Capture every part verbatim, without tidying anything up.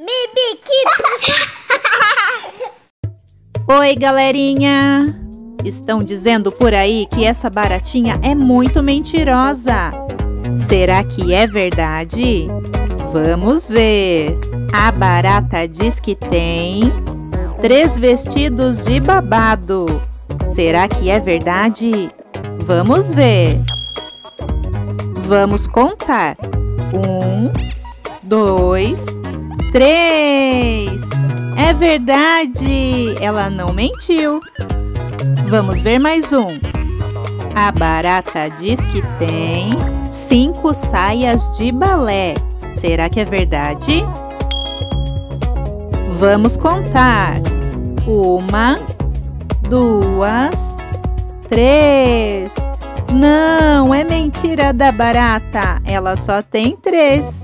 Bibi Kids. Oi, galerinha! Estão dizendo por aí que essa baratinha é muito mentirosa. Será que é verdade? Vamos ver. A barata diz que tem três vestidos de babado. Será que é verdade? Vamos ver. Vamos contar. Um, dois, três. É verdade! Ela não mentiu. Vamos ver mais um. A barata diz que tem cinco saias de balé. Será que é verdade? Vamos contar. Uma, duas, três. Não, é mentira da barata. Ela só tem três.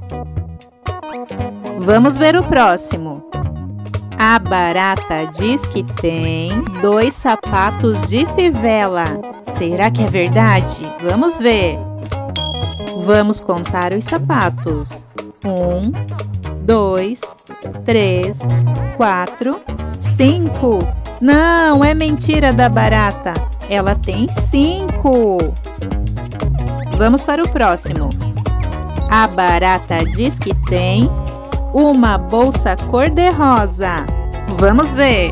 Vamos ver o próximo. A barata diz que tem dois sapatos de fivela. Será que é verdade? Vamos ver. Vamos contar os sapatos. Um, dois, três, quatro, cinco. Não, é mentira da barata. Ela tem cinco. Vamos para o próximo. A barata diz que tem uma bolsa cor-de-rosa. Vamos ver.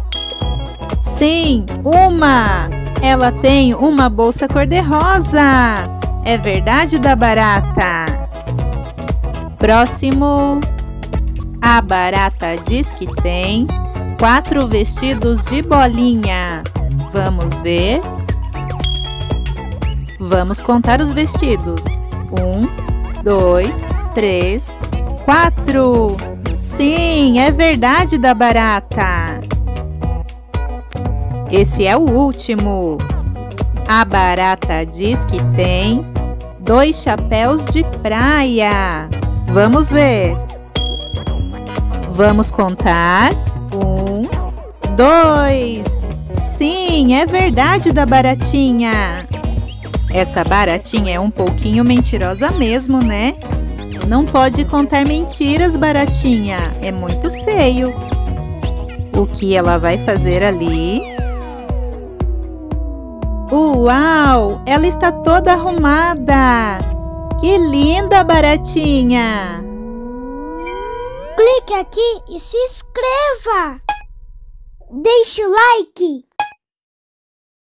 Sim, uma! Ela tem uma bolsa cor-de-rosa. É verdade da barata? Próximo. A barata diz que tem quatro vestidos de bolinha. Vamos ver. Vamos contar os vestidos. Um, dois, três, quatro. Sim, é verdade da barata. Esse é o último. A barata diz que tem dois chapéus de praia. Vamos ver. Vamos contar. Um, dois. Sim, é verdade da baratinha. Essa baratinha é um pouquinho mentirosa mesmo, né? Não pode contar mentiras, baratinha. É muito feio. O que ela vai fazer ali? Uau! Ela está toda arrumada. Que linda, baratinha! Clique aqui e se inscreva. Deixe o like.